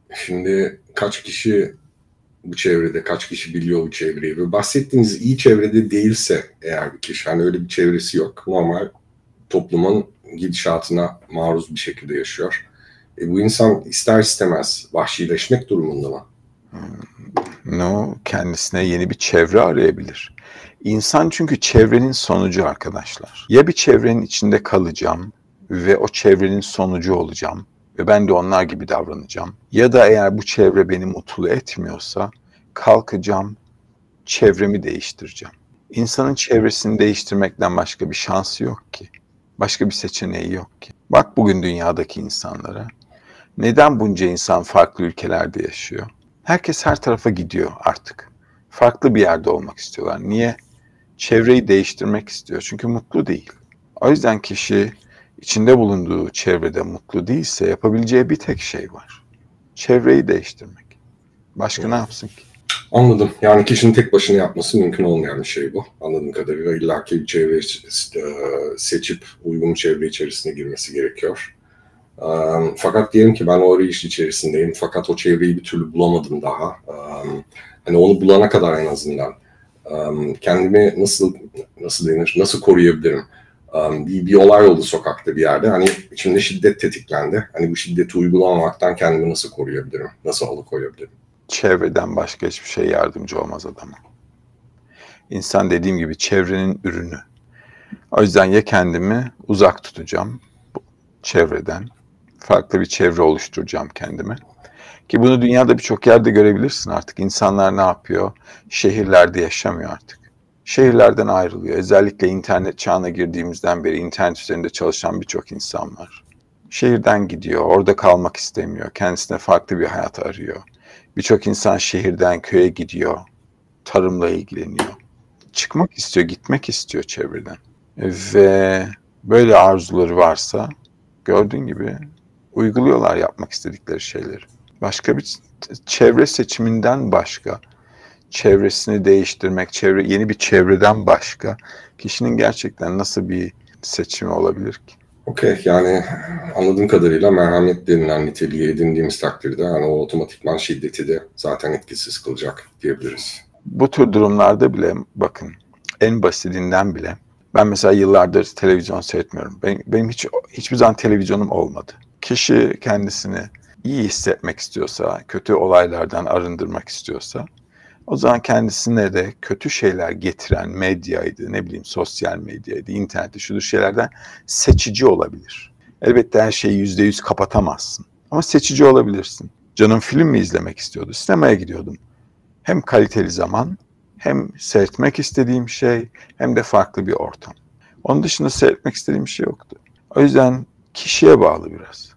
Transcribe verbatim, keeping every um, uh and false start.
Şimdi kaç kişi bu çevrede, kaç kişi biliyor bu çevreyi ve bahsettiğiniz iyi çevrede değilse eğer bir kişi, hani öyle bir çevresi yok, normal toplumun gidişatına maruz bir şekilde yaşıyor. E, bu insan ister istemez vahşileşmek durumunda mı? No, kendisine yeni bir çevre arayabilir. İnsan çünkü çevrenin sonucu arkadaşlar. Ya bir çevrenin içinde kalacağım ve o çevrenin sonucu olacağım ve ben de onlar gibi davranacağım. Ya da eğer bu çevre beni mutlu etmiyorsa kalkacağım, çevremi değiştireceğim. İnsanın çevresini değiştirmekten başka bir şansı yok ki. Başka bir seçeneği yok ki. Bak bugün dünyadaki insanlara. Neden bunca insan farklı ülkelerde yaşıyor? Herkes her tarafa gidiyor artık. Farklı bir yerde olmak istiyorlar. Niye? Çevreyi değiştirmek istiyor. Çünkü mutlu değil. O yüzden kişi içinde bulunduğu çevrede mutlu değilse yapabileceği bir tek şey var. Çevreyi değiştirmek. Başka ne yapsın ki? Anladım. Yani kişinin tek başına yapması mümkün olmayan bir şey bu. Anladığım kadarıyla illaki bir çevre seçip uygun çevre içerisine girmesi gerekiyor. Fakat diyelim ki ben o arayış içerisindeyim fakat o çevreyi bir türlü bulamadım daha. Hani onu bulana kadar en azından kendimi nasıl nasıl denir, nasıl koruyabilirim? Bir, bir olay oldu sokakta bir yerde. Hani içimde şiddet tetiklendi. Hani bu şiddeti uygulamamaktan kendimi nasıl koruyabilirim? Nasıl alıkoyabilirim? Çevreden başka hiçbir şey yardımcı olmaz adama. İnsan dediğim gibi çevrenin ürünü. O yüzden ya kendimi uzak tutacağım bu çevreden, farklı bir çevre oluşturacağım kendime. Ki bunu dünyada birçok yerde görebilirsin artık. İnsanlar ne yapıyor? Şehirlerde yaşamıyor artık. Şehirlerden ayrılıyor. Özellikle internet çağına girdiğimizden beri internet üzerinde çalışan birçok insan var. Şehirden gidiyor, orada kalmak istemiyor. Kendisine farklı bir hayat arıyor. Birçok insan şehirden köye gidiyor, tarımla ilgileniyor. Çıkmak istiyor, gitmek istiyor çevreden. Ve böyle arzuları varsa gördüğün gibi uyguluyorlar yapmak istedikleri şeyleri. Başka bir çevre seçiminden başka, çevresini değiştirmek, çevre yeni bir çevreden başka kişinin gerçekten nasıl bir seçimi olabilir ki? Okey, yani anladığım kadarıyla merhamet denilen niteliği edindiğimiz takdirde yani o otomatikman şiddeti de zaten etkisiz kılacak diyebiliriz. Bu tür durumlarda bile bakın en basitinden bile ben mesela yıllardır televizyon seyretmiyorum. Benim, benim hiç hiçbir zaman televizyonum olmadı. Kişi kendisini iyi hissetmek istiyorsa, kötü olaylardan arındırmak istiyorsa o zaman kendisine de kötü şeyler getiren medyaydı, ne bileyim sosyal medyaydı, interneti, şudur şeylerden seçici olabilir. Elbette her şeyi yüzde yüz kapatamazsın ama seçici olabilirsin. Canım film mi izlemek istiyordu? Sinemaya gidiyordum. Hem kaliteli zaman, hem seyretmek istediğim şey, hem de farklı bir ortam. Onun dışında seyretmek istediğim bir şey yoktu. O yüzden kişiye bağlı biraz.